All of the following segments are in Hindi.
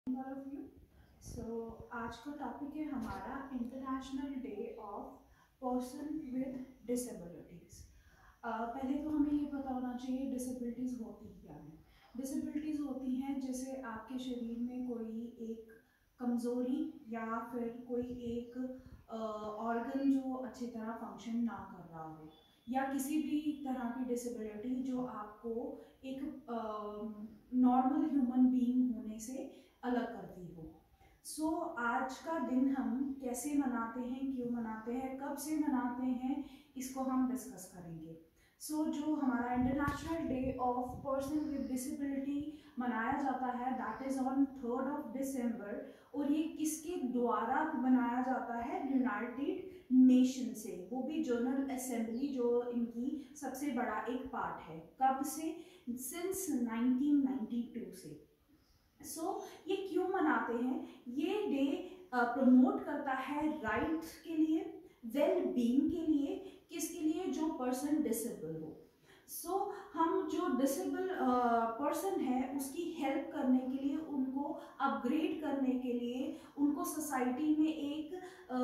All of you. आज का टॉपिक है हमारा international day of person with disabilities. पहले तो हमें ये पता होना चाहिए डिसेबिलिटीज़ होती क्या हैं। डिसेबिलिटीज़ होती हैं जैसे आपके शरीर में कोई एक कमज़ोरी या फिर कोई एक ऑर्गन जो अच्छी तरह फंक्शन ना कर रहा हो, या किसी भी तरह की डिसेबिलिटी जो आपको एक नॉर्मल ह्यूमन बीइंग होने से अलग करती हो। आज का दिन हम कैसे मनाते हैं, क्यों मनाते हैं, कब से मनाते हैं, इसको हम डिस्कस करेंगे। जो हमारा international day of person with disability मनाया जाता है that is on 3rd of December, और ये किसके द्वारा मनाया जाता है? यूनाइटेड नेशन से, वो भी जनरल असेंबली जो इनकी सबसे बड़ा एक पार्ट है। कब से? सिंस 1992 से। ये क्यों मनाते हैं? ये डे प्रमोट करता है राइट्स के लिए, वेल बीइंग के लिए, किसके लिए? जो पर्सन डिसेबल हो। हम जो डिसेबल पर्सन है उसकी हेल्प करने के लिए, उनको अपग्रेड करने के लिए, उनको सोसाइटी में एक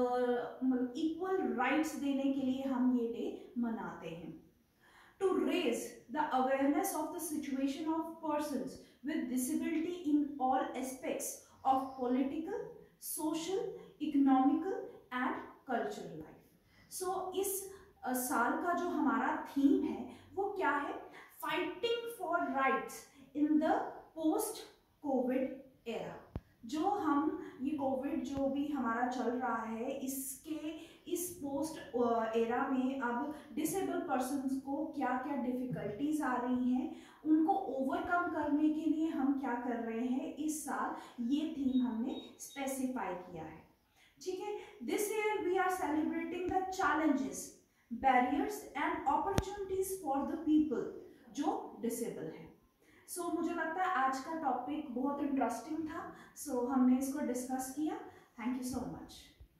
इक्वल राइट्स देने के लिए हम ये डे मनाते हैं। To raise the awareness of the situation of persons with disability in all aspects of political, social, economical and cultural life. इस साल का जो हमारा थीम है वो क्या है? Fighting for rights in the post COVID era. जो हम ये कोविड जो भी हमारा चल रहा है, इसके इस पोस्ट एरा में अब डिसेबल पर्सन्स को क्या क्या डिफिकल्टीज आ रही हैं, उनको ओवरकम करने के लिए हम क्या कर रहे हैं, इस साल ये थीम हमने स्पेसिफाई किया है। ठीक है, this year we are celebrating the challenges, barriers and opportunities for the people जो डिसेबल है। मुझे लगता है आज का टॉपिक बहुत इंटरेस्टिंग था, हमने इसको डिस्कस किया। Thank you so much.